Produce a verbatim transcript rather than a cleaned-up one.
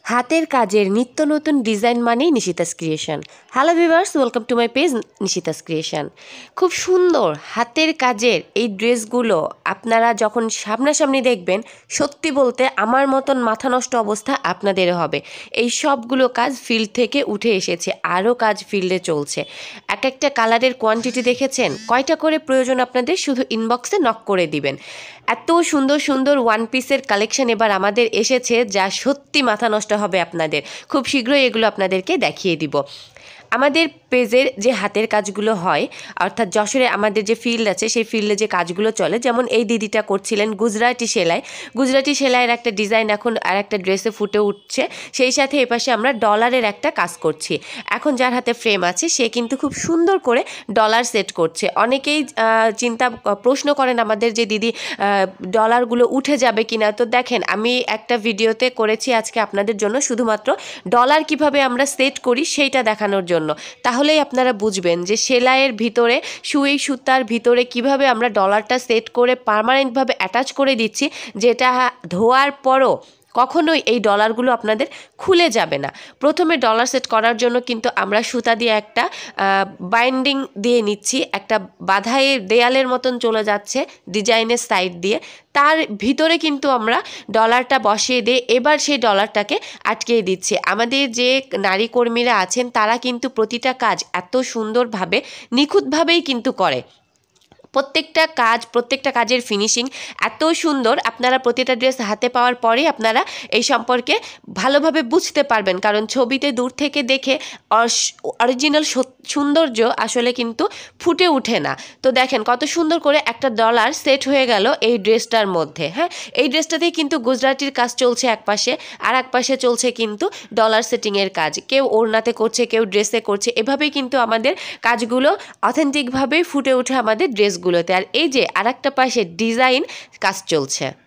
হাতের কাজের নিত্য নতুন ডিজাইন মানেই Nishita's creation. Hello viewers, welcome to my page Nishita's creation. খুব সুন্দর হাতের কাজের এই ড্রেসগুলো আপনারা যখন সামনাসামনি দেখবেন, সত্যি বলতে আমার মতন মাথা নষ্ট অবস্থা আপনাদের হবে। এই সবগুলো কাজ ফিল্ড থেকে উঠে এসেছে, আরও কাজ ফিল্ডে চলছে। এক একটা কালারের কোয়ান্টিটি দেখেছেন, কয়টা করে প্রয়োজন আপনাদের শুধু ইনবক্সে নক করে দিবেন। এত সুন্দর সুন্দর ওয়ান পিসের কালেকশন এবার আমাদের এসেছে, যা সত্যি মাথা নষ্ট হবে আপনাদের। খুব শীঘ্রই এগুলো আপনাদেরকে দেখিয়ে দিব। আমাদের পেজের যে হাতের কাজগুলো হয়, অর্থাৎ যশোরে আমাদের যে ফিল্ড আছে সেই ফিল্ডে যে কাজগুলো চলে, যেমন এই দিদিটা করছিলেন গুজরাটি সেলাই। গুজরাটি সেলাইয়ের একটা ডিজাইন এখন আর একটা ড্রেসে ফুটে উঠছে। সেই সাথে এপাশে আমরা ডলারের একটা কাজ করছি। এখন যার হাতে ফ্রেম আছে সে কিন্তু খুব সুন্দর করে ডলার সেট করছে। অনেকেই চিন্তা প্রশ্ন করেন আমাদের যে দিদি ডলারগুলো উঠে যাবে কিনা। তো দেখেন, আমি একটা ভিডিওতে করেছি আজকে আপনাদের জন্য, শুধুমাত্র ডলার কিভাবে আমরা সেট করি সেইটা দেখানোর জন্য। তাহলেই আপনারা বুঝবেন যে সেলাইয়ের ভিতরে সুই সুতার ভিতরে কিভাবে আমরা ডলারটা সেট করে পার্মানেন্টভাবে অ্যাটাচ করে দিচ্ছি, যেটা ধোয়ার পরও কখনোই এই ডলারগুলো আপনাদের খুলে যাবে না। প্রথমে ডলার সেট করার জন্য কিন্তু আমরা সুতা দিয়ে একটা বাইন্ডিং দিয়ে নিচ্ছি, একটা বাধাই দেয়ালের মতন চলে যাচ্ছে ডিজাইনের সাইড দিয়ে। তার ভিতরে কিন্তু আমরা ডলারটা বসিয়ে দিয়ে এবার সেই ডলারটাকে আটকিয়ে দিচ্ছি। আমাদের যে নারী কর্মীরা আছেন তারা কিন্তু প্রতিটা কাজ এত সুন্দরভাবে নিখুঁতভাবেই কিন্তু করে। প্রত্যেকটা কাজ প্রত্যেকটা কাজের ফিনিশিং এত সুন্দর, আপনারা প্রতিটা ড্রেস হাতে পাওয়ার পরেই আপনারা এই সম্পর্কে ভালোভাবে বুঝতে পারবেন। কারণ ছবিতে দূর থেকে দেখে অরিজিনাল সৌন্দর্য আসলে কিন্তু ফুটে ওঠে না। তো দেখেন কত সুন্দর করে একটা ডলার সেট হয়ে গেল এই ড্রেসটার মধ্যে। হ্যাঁ, এই ড্রেসটাতেই কিন্তু গুজরাটির কাজ চলছে এক পাশে, আর এক পাশে চলছে কিন্তু ডলার সেটিংয়ের কাজ। কেউ ওড়নাতে করছে, কেউ ড্রেসে করছে। এভাবেই কিন্তু আমাদের কাজগুলো অথেন্টিকভাবেই ফুটে ওঠে আমাদের ড্রেস গুলোতে। আর এই যে আর একটা পাশে ডিজাইন কাজ চলছে।